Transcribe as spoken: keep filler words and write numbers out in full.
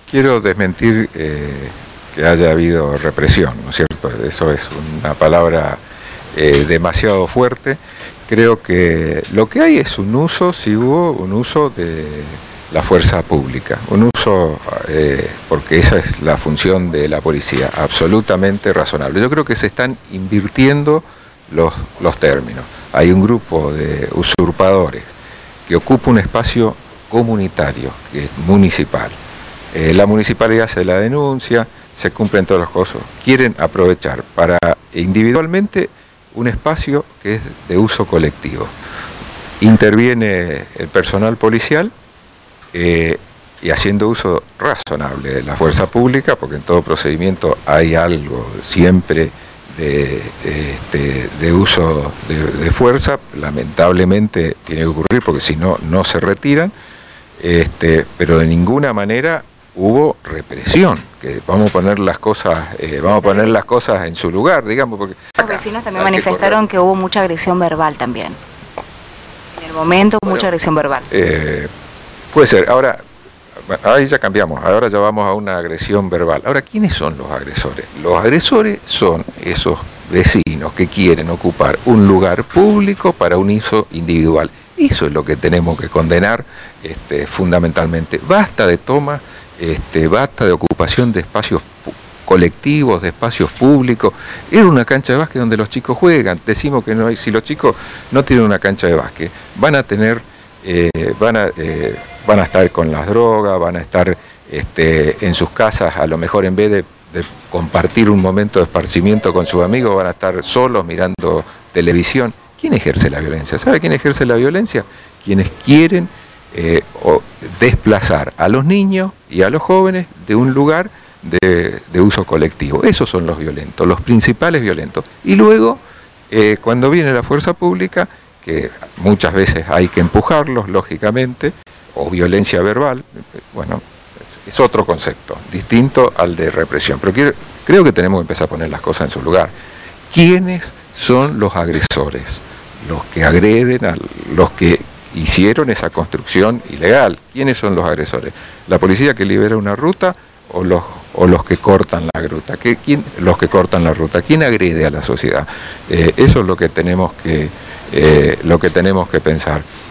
quiero desmentir eh, que haya habido represión, ¿no es cierto? Eso es una palabra eh, demasiado fuerte. Creo que lo que hay es un uso, si hubo un uso de la fuerza pública, un uso, eh, porque esa es la función de la policía, absolutamente razonable. Yo creo que se están invirtiendo los, los términos. Hay un grupo de usurpadores que ocupa un espacio comunitario, que es municipal. Eh, la municipalidad hace la denuncia, se cumplen todos los cosas. Quieren aprovechar para individualmente un espacio que es de uso colectivo. Interviene el personal policial eh, y haciendo uso razonable de la fuerza pública, porque en todo procedimiento hay algo siempre de, este, de uso de, de fuerza. Lamentablemente tiene que ocurrir porque si no, no se retiran, este, pero de ninguna manera hubo represión, que vamos a poner las cosas, eh, vamos a poner las cosas en su lugar, digamos, porque los vecinos también manifestaron que, que hubo mucha agresión verbal también. En el momento bueno, mucha agresión verbal. Eh, puede ser. Ahora, ahí ya cambiamos. Ahora ya vamos a una agresión verbal. Ahora, ¿quiénes son los agresores? Los agresores son esos vecinos que quieren ocupar un lugar público para un uso individual. Eso es lo que tenemos que condenar, este, fundamentalmente. Basta de toma. Este, basta de ocupación de espacios colectivos, de espacios públicos. Era una cancha de básquet donde los chicos juegan. Decimos que no hay, si los chicos no tienen una cancha de básquet, van a tener, eh, van a, eh, van a estar con las drogas, van a estar este, en sus casas, a lo mejor en vez de, de compartir un momento de esparcimiento con sus amigos, van a estar solos mirando televisión. ¿Quién ejerce la violencia? ¿Sabe quién ejerce la violencia? Quienes quieren Eh, o desplazar a los niños y a los jóvenes de un lugar de, de uso colectivo. Esos son los violentos, los principales violentos. Y luego, eh, cuando viene la fuerza pública, que muchas veces hay que empujarlos, lógicamente, o violencia verbal, bueno, es, es otro concepto, distinto al de represión. Pero quiero, creo que tenemos que empezar a poner las cosas en su lugar. ¿Quiénes son los agresores? Los que agreden, a los que hicieron esa construcción ilegal. ¿Quiénes son los agresores? ¿La policía que libera una ruta o los, o los que cortan la ruta? ¿Qué, quién, los que cortan la ruta? ¿Quién agrede a la sociedad? Eh, eso es lo que tenemos que, eh, lo que tenemos que pensar.